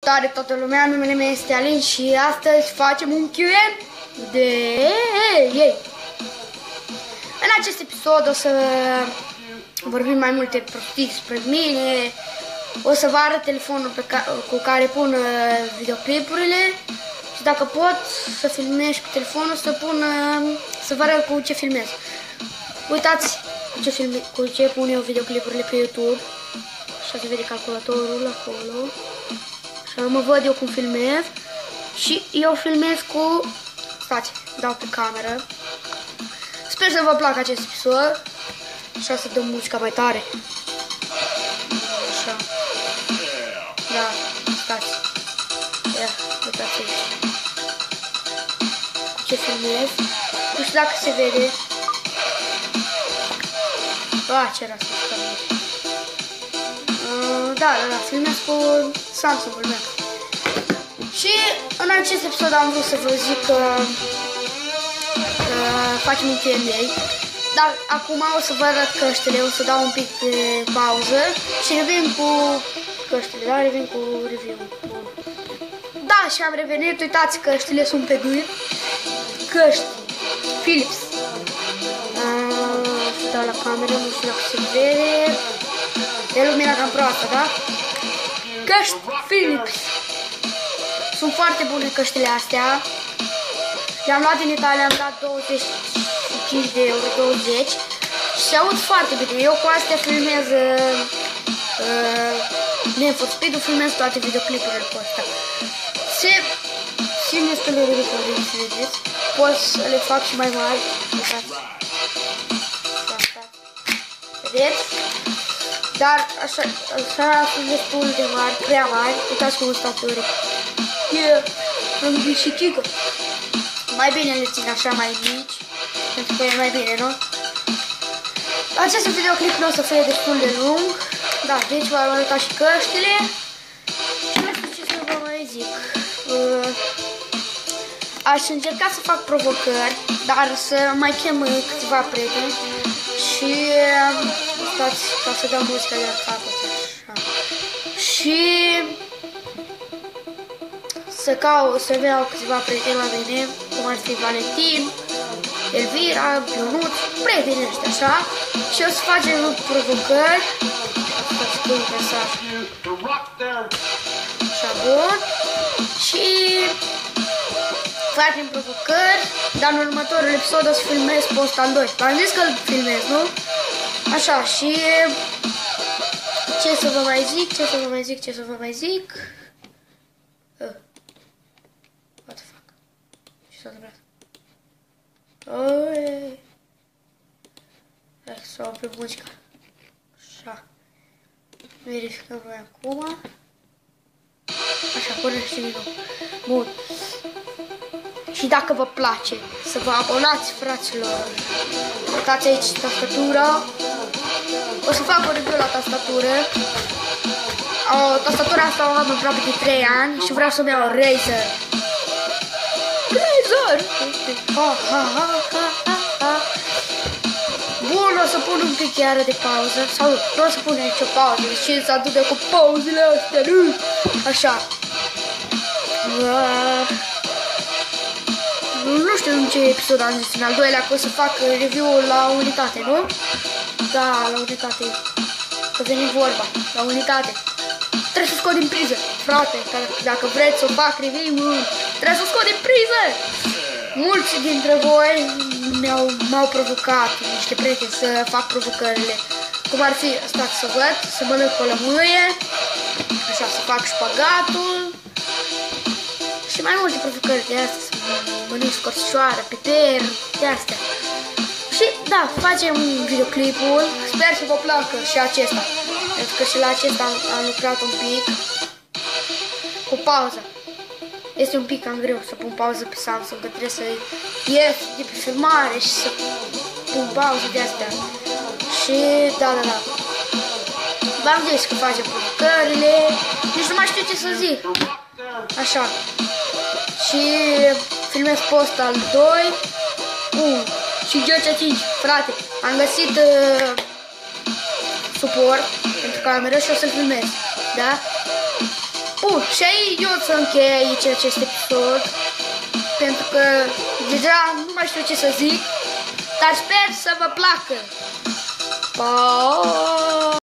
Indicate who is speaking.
Speaker 1: Salutare toată lumea, numele meu este Alin și astăzi facem un Q&A de ei. În acest episod o să vorbim mai multe prostii despre mine, o să vă arăt telefonul cu care pun videoclipurile și dacă pot să filmez cu telefonul, să vă arăt cu ce filmez. Uitați cu ce pun eu videoclipurile pe YouTube. Așa se vede calculatorul acolo. Așa mă văd eu cum filmez. Și eu filmez cu... Stați, dau pe cameră. Sper să vă placă acest episod. Așa să dăm muzica mai tare. Așa. Da, stați. Ia, uitați aici. Cu ce filmez. Nu știu dacă se vede. Ce rasă. Da, filmez cu Samsung-ul meu. Și în acest episod am vrut să vă zic că facem un Q&A. Dar acum o să vă arăt căștile, o să dau un pic de pauză și revin cu căștile, da? Revin cu review-ul. Da, și am revenit, uitați, căștile sunt pe gât. Căști Philips. Dau la cameră, nu știu dacă se vede. E lumina cam proastă, da? Căști Philips. Sunt foarte bune căștile astea. Le-am luat din Italia, am dat 25 de euro, 20. Și se aud foarte bine. Eu cu astea filmez Need for Speed-ul, filmez toate videoclipurile cu astea. Se simt destul de ridicol, să vedeți. Pot să le fac și mai mari. Vedeți? Dar așa sunt destul de mari, prea mari. Uitați cum stau pe urechi. Am ghișitică. Mai bine le țin așa mai mici, pentru că e mai bine, nu? Acest videoclip nu o să fie destul de lung. Da, deci v-am arătat și căștile. Și nu știu ce să vă mai zic. Aș încerca să fac provocări, dar să mai chem câțiva prieteni. Și stați ca să dau muzica de la capăt. Și să vreau câțiva prieteni la mine, cum ar fi Valentin, Elvira, Ionuț, prietenii ăștia, așa. Și o să facem provocări. Așa, bun. Și facem provocări, dar în următorul episod o să filmez post al 2. V-am zis că îl filmez, nu? Așa, și ce să vă mai zic, ce să vă mai zic. What the fuck? Ce s-a întâmplat? Hai să oprim muzica. Așa. Verificăm noi acum. Așa, până și din nou. Bun. Și dacă vă place, să vă abonați, fraților. Uitați aici tastatura. O să fac o review la tastatură. Tastatura asta o am aproape de 3 ani și vreau să-mi iau o Razer. Razer! Bun, o să pun un pic iară de pauză. Sau nu o să pun aici o pauză. Și să aduc cu pauzele astea. Așa. Nu știu în ce episod am zis, în al doilea, că o să fac review-ul la unitate, nu? Da, la unitate. Că veni vorba, la unitate. Trebuie să scot din priză, frate, dacă vreți să fac review-ul, trebuie să scot din priză! Mulți dintre voi m-au provocat, niște prieteni, să fac provocările. Cum ar fi, stați să văd, să mănânc o lămâie, așa, să fac șpagatul. Și mai multe provocări de astea, să mănânc scorțioară, piper, de astea. Și da, facem videoclipul, sper să vă placă și acesta. Pentru că și la acesta am lucrat un pic cu pauză. Este un pic cam greu să pun pauză pe Samsung, că trebuie să ies de pe filmare și să pun pauză de astea. Și da. V-am zis că facem provocările, nici nu mai știu ce să zic. Așa. Și filmez post al 2. Și Georgia 5, frate, am găsit suport pentru cameră și o să filmez, da? Bun, și aici eu să închei aici acest episod, pentru că deja nu mai știu ce să zic, dar sper să vă placă. Pa!